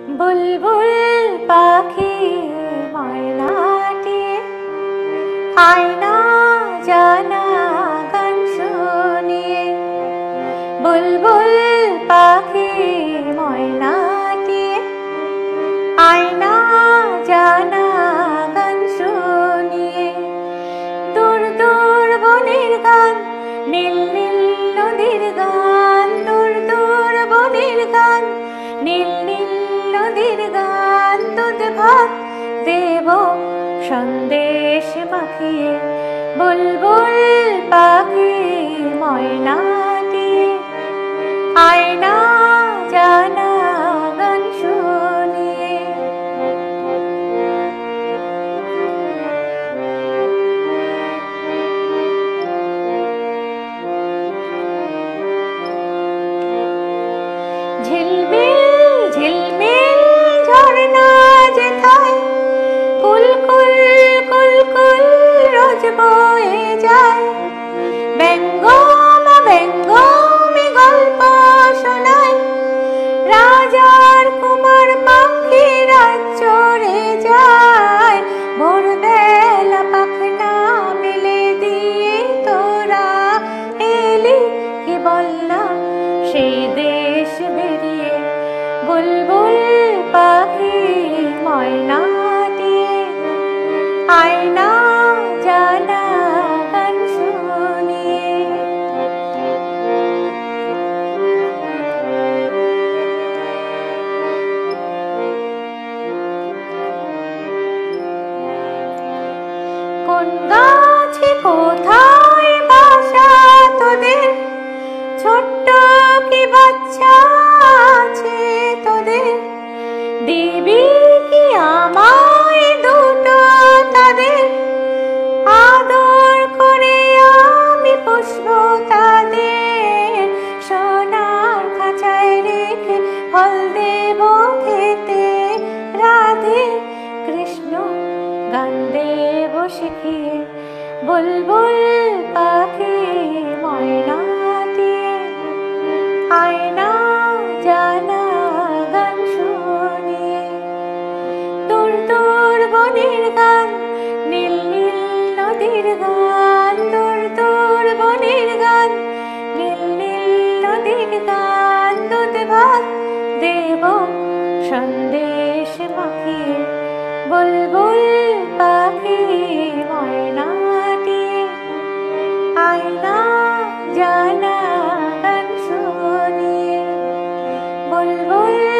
বুলবুল পাখি ময়নাটি আয়না জানা গান শুনিয়ে। বুলবুল পাখি ময়নাটি আয়না জানা গান শুনিয়ে। দূর দূর বনের গান, নীল নীল নদীর গান, দূর দূর বনের গান, নীল নীল নদীর গান। দুধ ভাত দেব সন্দেশ মাখিয়ে। বুলবুল পাখি ময়নাটি আয়না জানা গান শুনিয়ে। ঝিলমিল ঝিলমিল ঝরনা যেথায় কুলকুল কুলকুল রোজ বয়ে যায়। ব্যঙ্গমা ব্যঙ্গমে গল্প শোনায়, রাজার কুমার পাখিরা চড়ে যায়। ভোরবেলা পাখনা মেলে দিয়ে তোরা এলি কি বললাম সেই দেশ বেরিয়ে। বুলবুল পাখি ময়নাটি আয়না জানা গান শুনিয়ে। কোন গাছে কোথায় বাসা তোদের, ছোট্ট কি বাচ্চা আছে তোদের। দিবি কি আমায় দুটো তাদের, আদর করে আমি পুষব তাদের। সোনার খাঁচায় রেখে ফল দেব খেতে, রাধে কৃষ্ণ গান দেব শিখিয়ে। বুলবুল পাখি ময়নাটি আয়না জানা গান শুনিয়ে। দূর দূর বনের গান, নীল নীল নদীর গান, দূর দূর বনের গান, নীল নীল নদীর গান। দুধ ভাত দেব সন্দেশ মাখিয়ে। বুলবুল পাখি ময়নাটি আয়না জানা গান শুনিয়ে। বুলবুল